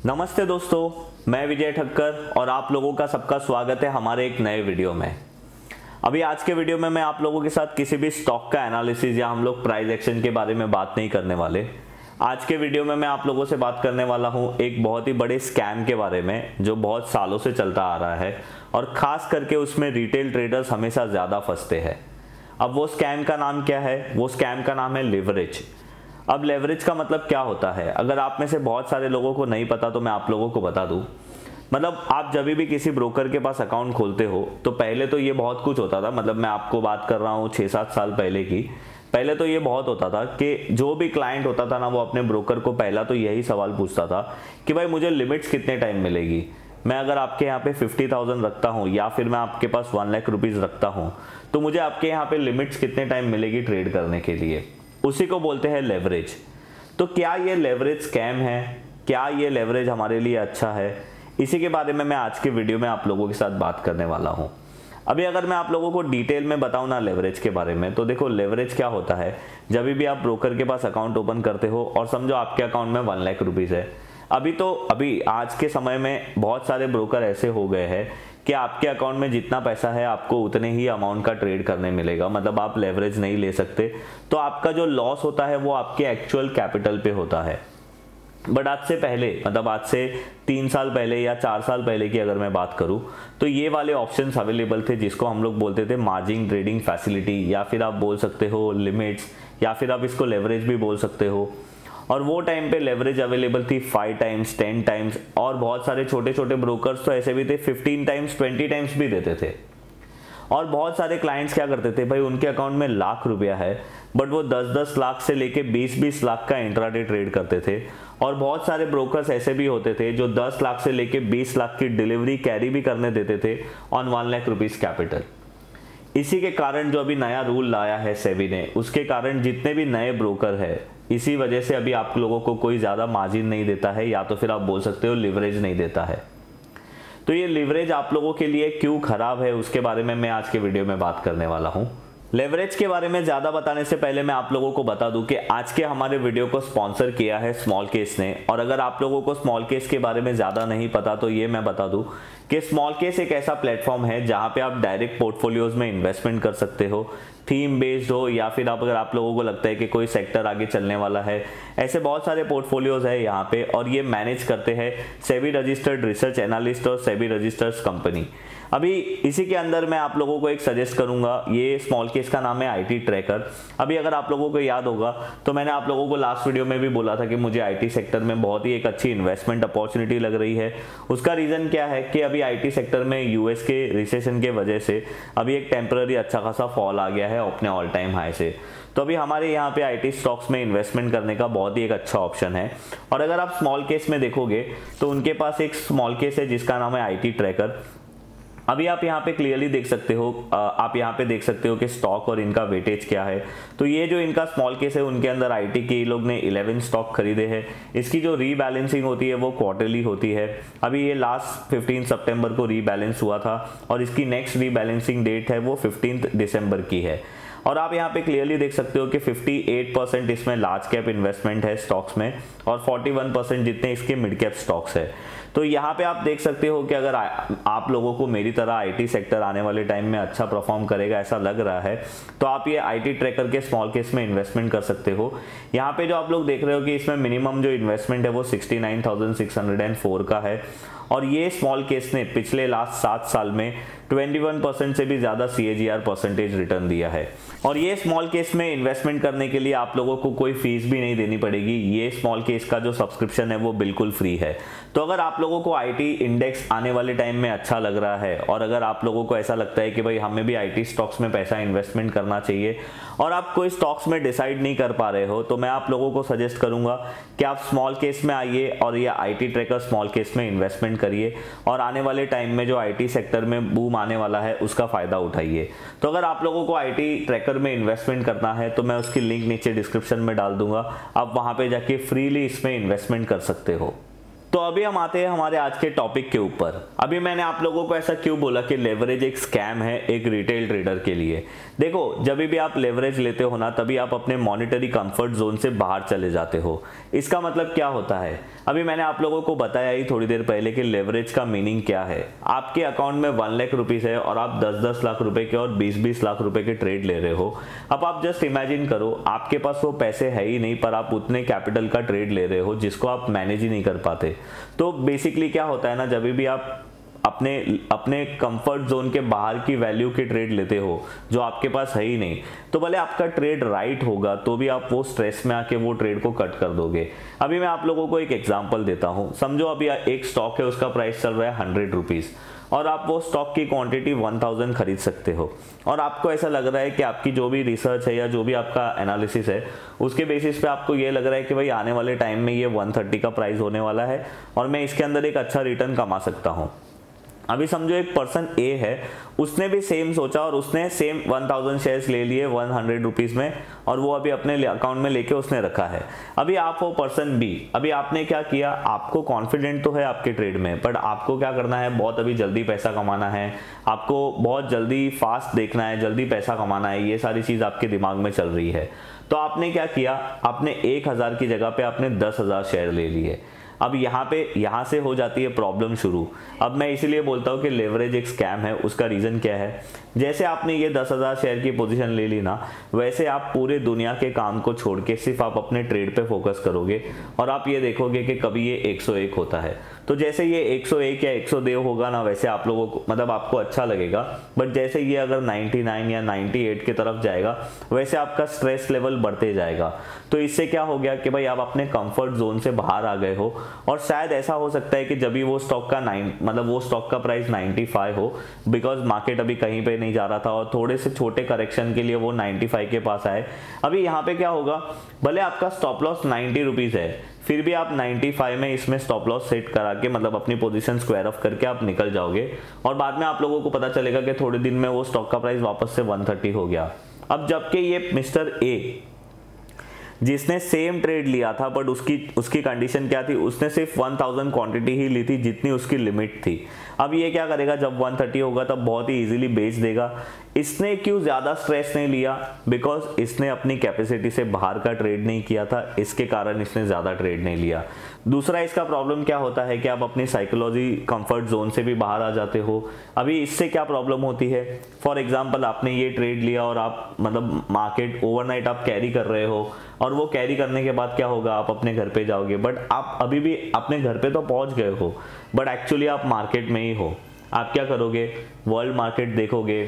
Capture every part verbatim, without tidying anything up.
नमस्ते दोस्तों, मैं विजय ठक्कर और आप लोगों का सबका स्वागत है हमारे एक नए वीडियो में। अभी आज के वीडियो में मैं आप लोगों के साथ किसी भी स्टॉक का एनालिसिस या हम लोग प्राइस एक्शन के बारे में बात नहीं करने वाले। आज के वीडियो में मैं आप लोगों से बात करने वाला हूं एक बहुत ही बड़े स्कैम के बारे में जो बहुत सालों से चलता आ रहा है और ख़ास करके उसमें रिटेल ट्रेडर्स हमेशा ज़्यादा फंसते हैं। अब वो स्कैम का नाम क्या है? वो स्कैम का नाम है लेवरेज। अब लेवरेज का मतलब क्या होता है? अगर आप में से बहुत सारे लोगों को नहीं पता तो मैं आप लोगों को बता दूं। मतलब आप जब भी किसी ब्रोकर के पास अकाउंट खोलते हो तो पहले तो ये बहुत कुछ होता था। मतलब मैं आपको बात कर रहा हूँ छः सात साल पहले की। पहले तो ये बहुत होता था कि जो भी क्लाइंट होता था ना, वो अपने ब्रोकर को पहला तो यही सवाल पूछता था कि भाई मुझे लिमिट्स कितने टाइम मिलेगी। मैं अगर आपके यहाँ पे फिफ्टी थाउजेंड रखता हूँ या फिर मैं आपके पास वन लाख रुपीज़ रखता हूँ तो मुझे आपके यहाँ पे लिमिट्स कितने टाइम मिलेगी ट्रेड करने के लिए। उसी को बोलते हैं लेवरेज। तो क्या ये लेवरेज स्कैम है? क्या ये लेवरेज हमारे लिए अच्छा है? इसी के बारे में मैं आज के वीडियो में आप लोगों के साथ बात करने वाला हूँ। अभी अगर मैं आप लोगों को डिटेल में बताऊँ ना लेवरेज के बारे में, तो देखो लेवरेज क्या होता है। जब भी आप ब्रोकर के पास अकाउंट ओपन करते हो और समझो आपके अकाउंट में वन लाख रुपीज़ है। अभी तो अभी आज के समय में बहुत सारे ब्रोकर ऐसे हो गए हैं कि आपके अकाउंट में जितना पैसा है आपको उतने ही अमाउंट का ट्रेड करने मिलेगा। मतलब आप लेवरेज नहीं ले सकते, तो आपका जो लॉस होता है वो आपके एक्चुअल कैपिटल पे होता है। बट आज से पहले, मतलब आज से तीन साल पहले या चार साल पहले की अगर मैं बात करूं तो ये वाले ऑप्शंस अवेलेबल थे जिसको हम लोग बोलते थे मार्जिन ट्रेडिंग फैसिलिटी, या फिर आप बोल सकते हो लिमिट्स, या फिर आप इसको लेवरेज भी बोल सकते हो। और वो टाइम पे लेवरेज अवेलेबल थी फाइव टाइम्स टेन टाइम्स, और बहुत सारे छोटे छोटे ब्रोकर्स तो ऐसे भी थे फिफ्टीन टाइम्स ट्वेंटी टाइम्स भी देते थे। और बहुत सारे क्लाइंट्स क्या करते थे, भाई उनके अकाउंट में लाख रुपया है बट वो दस दस लाख से लेके बीस बीस लाख का इंट्राडे ट्रेड करते थे। और बहुत सारे ब्रोकर्स ऐसे भी होते थे जो दस लाख से लेके बीस लाख की डिलीवरी कैरी भी करने देते थे on one lakh rupees capital. इसी के कारण जो अभी नया रूल लाया है सेबी ने, उसके कारण जितने भी नए ब्रोकर है इसी वजह से अभी आप लोगों को कोई ज़्यादा मार्जिन नहीं देता है, या तो फिर आप बोल सकते हो लिवरेज नहीं देता है। तो ये लिवरेज आप लोगों के लिए क्यों खराब है उसके बारे में मैं आज के वीडियो में बात करने वाला हूँ। लेवरेज के बारे में ज़्यादा बताने से पहले मैं आप लोगों को बता दूं कि आज के हमारे वीडियो को स्पॉन्सर किया है स्मॉल केस ने। और अगर आप लोगों को स्मॉल केस के बारे में ज़्यादा नहीं पता तो ये मैं बता दूं कि स्मॉल केस एक ऐसा प्लेटफॉर्म है जहां पे आप डायरेक्ट पोर्टफोलियोज में इन्वेस्टमेंट कर सकते हो, थीम बेस्ड हो, या फिर आप अगर आप लोगों को लगता है कि कोई सेक्टर आगे चलने वाला है। ऐसे बहुत सारे पोर्टफोलियोज है यहाँ पे, और ये मैनेज करते हैं सेबी रजिस्टर्ड रिसर्च एनालिस्ट और सेबी रजिस्टर्ड कंपनी। अभी इसी के अंदर मैं आप लोगों को एक सजेस्ट करूंगा, ये स्मॉल केस का नाम है आईटी ट्रैकर। अभी अगर आप लोगों को याद होगा तो मैंने आप लोगों को लास्ट वीडियो में भी बोला था कि मुझे आईटी सेक्टर में बहुत ही एक अच्छी इन्वेस्टमेंट अपॉर्चुनिटी लग रही है। उसका रीज़न क्या है कि अभी आईटी सेक्टर में यूएस के रिसेशन के वजह से अभी एक टेम्पररी अच्छा खासा फॉल आ गया है अपने ऑल टाइम हाई से। तो अभी हमारे यहाँ पे आईटी स्टॉक्स में इन्वेस्टमेंट करने का बहुत ही एक अच्छा ऑप्शन है। और अगर आप स्मॉल केस में देखोगे तो उनके पास एक स्मॉल केस है जिसका नाम है आईटी ट्रैकर। अभी आप यहाँ पे क्लियरली देख सकते हो, आप यहाँ पे देख सकते हो कि स्टॉक और इनका वेटेज क्या है। तो ये जो इनका स्मॉल केस है उनके अंदर आईटी के लोग ने इलेवन स्टॉक खरीदे हैं। इसकी जो रीबैलेंसिंग होती है वो क्वार्टरली होती है। अभी ये लास्ट फिफ्टीन सितंबर को रीबैलेंस हुआ था और इसकी नेक्स्ट रीबैलेंसिंग डेट है वो फिफ्टीन दिसंबर की है। और आप यहाँ पे क्लियरली देख सकते हो कि अट्ठावन परसेंट इसमें लार्ज कैप इन्वेस्टमेंट है स्टॉक्स में और इकतालीस परसेंट जितने इसके मिड कैप स्टॉक्स है। तो यहाँ पे आप देख सकते हो कि अगर आ, आप लोगों को मेरी तरह आईटी सेक्टर आने वाले टाइम में अच्छा परफॉर्म करेगा ऐसा लग रहा है तो आप ये आईटी ट्रैकर के स्मॉल केस में इन्वेस्टमेंट कर सकते हो। यहाँ पे जो आप लोग देख रहे हो कि इसमें मिनिमम जो इन्वेस्टमेंट है वो sixty nine thousand six hundred four का है। और ये स्मॉल केस ने पिछले लास्ट सात साल में इक्कीस परसेंट से भी ज़्यादा सीएजीआर परसेंटेज रिटर्न दिया है। और ये स्मॉल केस में इन्वेस्टमेंट करने के लिए आप लोगों को कोई फीस भी नहीं देनी पड़ेगी। ये स्मॉल केस का जो सब्सक्रिप्शन है वो बिल्कुल फ्री है। तो अगर आप लोगों को आईटी इंडेक्स आने वाले टाइम में अच्छा लग रहा है और अगर आप लोगों को ऐसा लगता है कि भाई हमें भी आईटी स्टॉक्स में पैसा इन्वेस्टमेंट करना चाहिए और आप कोई स्टॉक्स में डिसाइड नहीं कर पा रहे हो, तो मैं आप लोगों को सजेस्ट करूंगा कि आप स्मॉल केस में आइए और ये आईटी ट्रैकर स्मॉल केस में इन्वेस्टमेंट करिए और आने वाले टाइम में जो आईटी सेक्टर में बूम आने वाला है उसका फ़ायदा उठाइए। तो अगर आप लोगों को आईटी ट्रैकर में इन्वेस्टमेंट करना है तो मैं उसकी लिंक नीचे डिस्क्रिप्शन में डाल दूंगा, आप वहाँ पे जाके फ्रीली इसमें इन्वेस्टमेंट कर सकते हो। तो अभी हम आते हैं हमारे आज के टॉपिक के ऊपर। अभी मैंने आप लोगों को ऐसा क्यों बोला कि लेवरेज एक स्कैम है एक रिटेल ट्रेडर के लिए। देखो, जब भी आप लेवरेज लेते हो ना, तभी आप अपने मॉनेटरी कंफर्ट जोन से बाहर चले जाते हो। इसका मतलब क्या होता है, अभी मैंने आप लोगों को बताया ही थोड़ी देर पहले कि लेवरेज का मीनिंग क्या है। आपके अकाउंट में वन लाख रुपीस है और आप दस दस लाख रुपए के और बीस बीस लाख रुपए के ट्रेड ले रहे हो। अब आप जस्ट इमेजिन करो, आपके पास वो पैसे है ही नहीं, पर आप उतने कैपिटल का ट्रेड ले रहे हो जिसको आप मैनेज ही नहीं कर पाते। तो बेसिकली क्या होता है ना, जब भी आप अपने अपने कंफर्ट जोन के बाहर की वैल्यू के ट्रेड लेते हो जो आपके पास है ही नहीं, तो भले आपका ट्रेड राइट होगा तो भी आप वो स्ट्रेस में आके वो ट्रेड को कट कर दोगे। अभी मैं आप लोगों को एक एग्जांपल देता हूं। समझो अभी एक स्टॉक है, उसका प्राइस चल रहा है हंड्रेड रुपीज और आप वो स्टॉक की क्वांटिटी वन थाउजेंड खरीद सकते हो, और आपको ऐसा लग रहा है कि आपकी जो भी रिसर्च है या जो भी आपका एनालिसिस है उसके बेसिस पे आपको ये लग रहा है कि भाई आने वाले टाइम में ये वन थर्टी का प्राइस होने वाला है और मैं इसके अंदर एक अच्छा रिटर्न कमा सकता हूँ। अभी समझो एक पर्सन ए है, उसने भी सेम सोचा और उसने सेम वन थाउजेंड शेयर्स ले लिए वन हंड्रेड रुपीज में और वो अभी अपने अकाउंट में लेके उसने रखा है। अभी आप हो पर्सन बी, अभी आपने क्या किया, आपको कॉन्फिडेंट तो है आपके ट्रेड में, बट आपको क्या करना है, बहुत अभी जल्दी पैसा कमाना है, आपको बहुत जल्दी फास्ट देखना है, जल्दी पैसा कमाना है, ये सारी चीज आपके दिमाग में चल रही है। तो आपने क्या किया, आपने एक हजार की जगह पे आपने दस हजार शेयर ले लिए। अब यहाँ पे यहाँ से हो जाती है प्रॉब्लम शुरू। अब मैं इसीलिए बोलता हूँ कि लेवरेज एक स्कैम है। उसका रीज़न क्या है, जैसे आपने ये दस हज़ार शेयर की पोजीशन ले ली ना, वैसे आप पूरे दुनिया के काम को छोड़ के सिर्फ आप अपने ट्रेड पे फोकस करोगे और आप ये देखोगे कि कभी ये एक सौ एक होता है। तो जैसे ये एक सौ एक या एक सौ दो होगा ना, वैसे आप लोगों को मतलब आपको अच्छा लगेगा, बट जैसे ये अगर निन्यानवे या अट्ठानवे की तरफ जाएगा वैसे आपका स्ट्रेस लेवल बढ़ते जाएगा। तो इससे क्या हो गया कि भाई आप अपने कंफर्ट जोन से बाहर आ गए हो, और शायद ऐसा हो सकता है कि जब भी वो स्टॉक का नाइन मतलब वो स्टॉक का प्राइस पचानवे हो, बिकॉज मार्केट अभी कहीं पे नहीं जा रहा था और थोड़े से छोटे करेक्शन के लिए वो पचानवे के पास आए। अभी यहाँ पे क्या होगा, भले आपका स्टॉप लॉस नाइन्टी रुपीज है, फिर भी आप पचानवे में इसमें स्टॉप लॉस सेट करा के मतलब अपनी पोजीशन स्क्वायर ऑफ करके आप निकल जाओगे, और बाद में आप लोगों को पता चलेगा कि थोड़े दिन में वो स्टॉक का प्राइस वापस से वन थर्टी हो गया। अब जबकि ये मिस्टर ए जिसने सेम ट्रेड लिया था, बट उसकी उसकी कंडीशन क्या थी, उसने सिर्फ वन थाउजेंड क्वांटिटी ही ली थी जितनी उसकी लिमिट थी। अब ये क्या करेगा, जब वन थर्टी होगा तब बहुत ही इजीली बेच देगा। इसने क्यों ज़्यादा स्ट्रेस नहीं लिया, बिकॉज इसने अपनी कैपेसिटी से बाहर का ट्रेड नहीं किया था, इसके कारण इसने ज़्यादा ट्रेड नहीं लिया। दूसरा इसका प्रॉब्लम क्या होता है कि आप अपनी साइकोलॉजी कंफर्ट जोन से भी बाहर आ जाते हो। अभी इससे क्या प्रॉब्लम होती है, फॉर एग्जांपल आपने ये ट्रेड लिया और आप मतलब मार्केट ओवरनाइट आप कैरी कर रहे हो, और वो कैरी करने के बाद क्या होगा, आप अपने घर पे जाओगे, बट आप अभी भी अपने घर पे तो पहुंच गए हो, बट एक्चुअली आप मार्केट में ही हो। आप क्या करोगे, वर्ल्ड मार्केट देखोगे,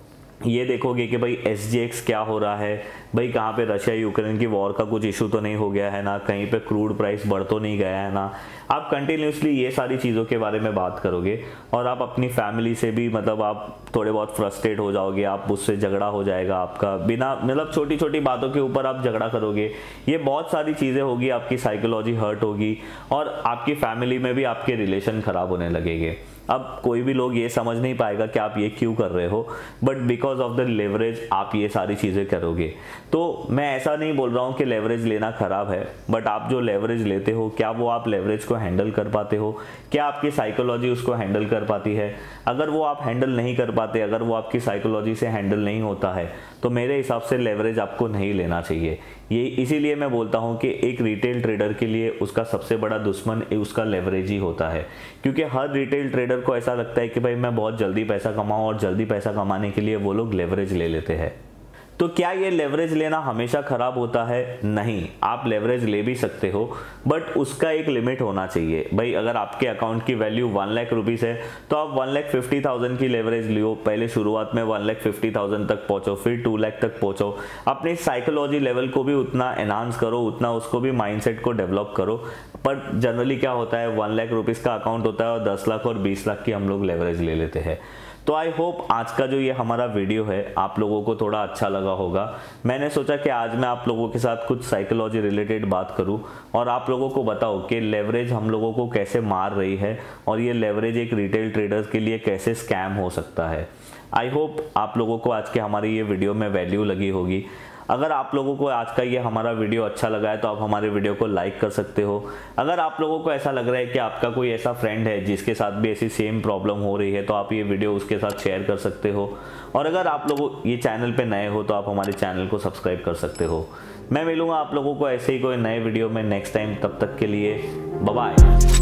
ये देखोगे कि भाई एस जी एक्स क्या हो रहा है, भाई कहाँ पे रशिया यूक्रेन की वॉर का कुछ इशू तो नहीं हो गया है ना, कहीं पे क्रूड प्राइस बढ़ तो नहीं गया है ना। आप कंटिन्यूसली ये सारी चीज़ों के बारे में बात करोगे, और आप अपनी फैमिली से भी मतलब आप थोड़े बहुत फ्रस्ट्रेट हो जाओगे, आप उससे झगड़ा हो जाएगा आपका, बिना मतलब छोटी छोटी बातों के ऊपर आप झगड़ा करोगे, ये बहुत सारी चीज़ें होगी, आपकी साइकोलॉजी हर्ट होगी और आपकी फैमिली में भी आपके रिलेशन खराब होने लगेंगे। अब कोई भी लोग ये समझ नहीं पाएगा कि आप ये क्यों कर रहे हो, but because of the leverage आप ये सारी चीज़ें करोगे। तो मैं ऐसा नहीं बोल रहा हूँ कि लेवरेज लेना खराब है, बट आप जो लेवरेज लेते हो, क्या वो आप लेवरेज को हैंडल कर पाते हो, क्या आपकी साइकोलॉजी उसको हैंडल कर पाती है? अगर वो आप हैंडल नहीं कर पाते, अगर वो आपकी साइकोलॉजी से हैंडल नहीं होता है, तो मेरे हिसाब से लेवरेज आपको नहीं लेना चाहिए। ये इसीलिए मैं बोलता हूँ कि एक रिटेल ट्रेडर के लिए उसका सबसे बड़ा दुश्मन उसका लेवरेज ही होता है, क्योंकि हर रिटेल ट्रेडर को ऐसा लगता है कि भाई मैं बहुत जल्दी पैसा कमाऊँ, और जल्दी पैसा कमाने के लिए वो लोग लेवरेज ले लेते हैं। तो क्या ये लेवरेज लेना हमेशा खराब होता है? नहीं, आप लेवरेज ले भी सकते हो, बट उसका एक लिमिट होना चाहिए। भाई अगर आपके अकाउंट की वैल्यू वन लाख रुपीस है तो आप वन लाख फिफ्टी थाउजेंड की लेवरेज लियो। पहले शुरुआत में वन लाख फिफ्टी थाउजेंड तक पहुंचो, फिर टू लाख तक पहुंचो। अपनी साइकोलॉजी लेवल को भी उतना एनहांस करो, उतना उसको भी माइंडसेट को डेवलप करो। पर जनरली क्या होता है, वन लाख रुपीस का अकाउंट होता है और दस लाख और बीस लाख की हम लोग लेवरेज ले लेते हैं। तो आई होप आज का जो ये हमारा वीडियो है आप लोगों को थोड़ा अच्छा लगा होगा। मैंने सोचा कि आज मैं आप लोगों के साथ कुछ साइकोलॉजी रिलेटेड बात करूं और आप लोगों को बताऊं कि लेवरेज हम लोगों को कैसे मार रही है और ये लेवरेज एक रिटेल ट्रेडर्स के लिए कैसे स्कैम हो सकता है। आई होप आप लोगों को आज के हमारी ये वीडियो में वैल्यू लगी होगी। अगर आप लोगों को आज का ये हमारा वीडियो अच्छा लगा है तो आप हमारे वीडियो को लाइक कर सकते हो। अगर आप लोगों को ऐसा लग रहा है कि आपका कोई ऐसा फ्रेंड है जिसके साथ भी ऐसी सेम प्रॉब्लम हो रही है तो आप ये वीडियो उसके साथ शेयर कर सकते हो। और अगर आप लोग ये चैनल पे नए हो तो आप हमारे चैनल को सब्सक्राइब कर सकते हो। मैं मिलूंगा आप लोगों को ऐसे ही कोई नए वीडियो में नेक्स्ट टाइम, तब तक के लिए बाय बाय।